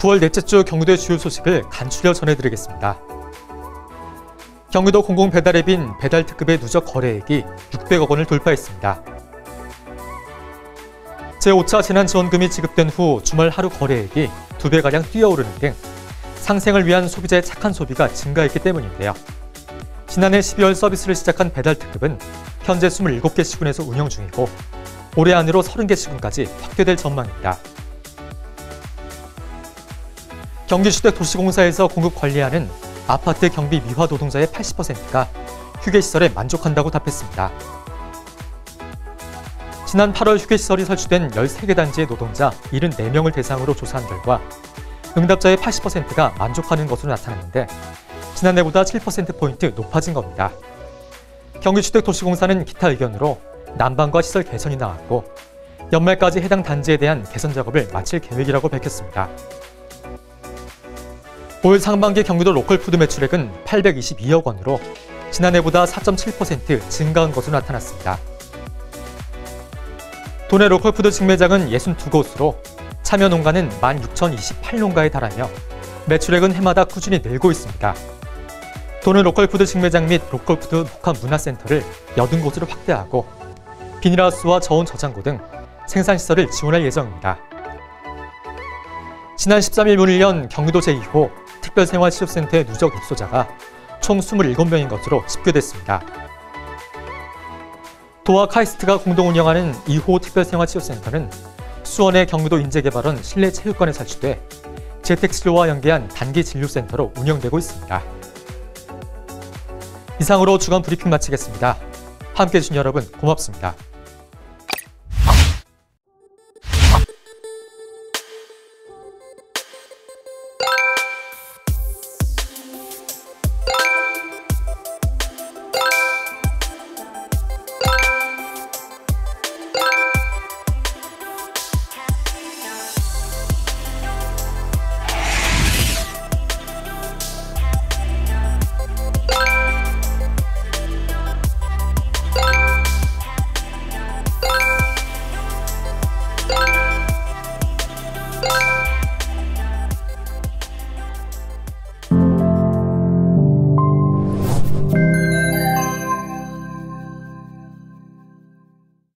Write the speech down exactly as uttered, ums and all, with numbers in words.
구월 넷째 주 경기도의 주요 소식을 간추려 전해드리겠습니다. 경기도 공공배달앱인 배달특급의 누적 거래액이 육백억 원을 돌파했습니다. 제오 차 재난지원금이 지급된 후 주말 하루 거래액이 두 배가량 뛰어오르는 등 상생을 위한 소비자의 착한 소비가 증가했기 때문인데요. 지난해 십이월 서비스를 시작한 배달특급은 현재 이십칠 개 시군에서 운영 중이고 올해 안으로 서른 개 시군까지 확대될 전망입니다. 경기주택도시공사에서 공급 관리하는 아파트 경비 미화 노동자의 팔십 퍼센트가 휴게시설에 만족한다고 답했습니다. 지난 팔월 휴게시설이 설치된 열세 개 단지의 노동자 칠십사 명을 대상으로 조사한 결과 응답자의 팔십 퍼센트가 만족하는 것으로 나타났는데 지난해보다 칠 퍼센트포인트 높아진 겁니다. 경기주택도시공사는 기타 의견으로 난방과 시설 개선이 나왔고 연말까지 해당 단지에 대한 개선 작업을 마칠 계획이라고 밝혔습니다. 올 상반기 경기도 로컬푸드 매출액은 팔백이십이억 원으로 지난해보다 사 점 칠 퍼센트 증가한 것으로 나타났습니다. 도내 로컬푸드 직매장은 육십이 곳으로 참여 농가는 만 육천이십팔 농가에 달하며 매출액은 해마다 꾸준히 늘고 있습니다. 도내 로컬푸드 직매장 및 로컬푸드 녹화 문화센터를 팔십 곳으로 확대하고 비닐하우스와 저온 저장고 등 생산시설을 지원할 예정입니다. 지난 십삼 일 문을 연 경기도 제이 호 특별생활치료센터의 누적 입소자가 총 이십칠 명인 것으로 집계됐습니다. 도와 카이스트가 공동 운영하는 이 호 특별생활치료센터는 수원의 경기도 인재개발원 실내체육관에 설치돼 재택치료와 연계한 단기 진료센터로 운영되고 있습니다. 이상으로 주간 브리핑 마치겠습니다. 함께해 주신 여러분 고맙습니다.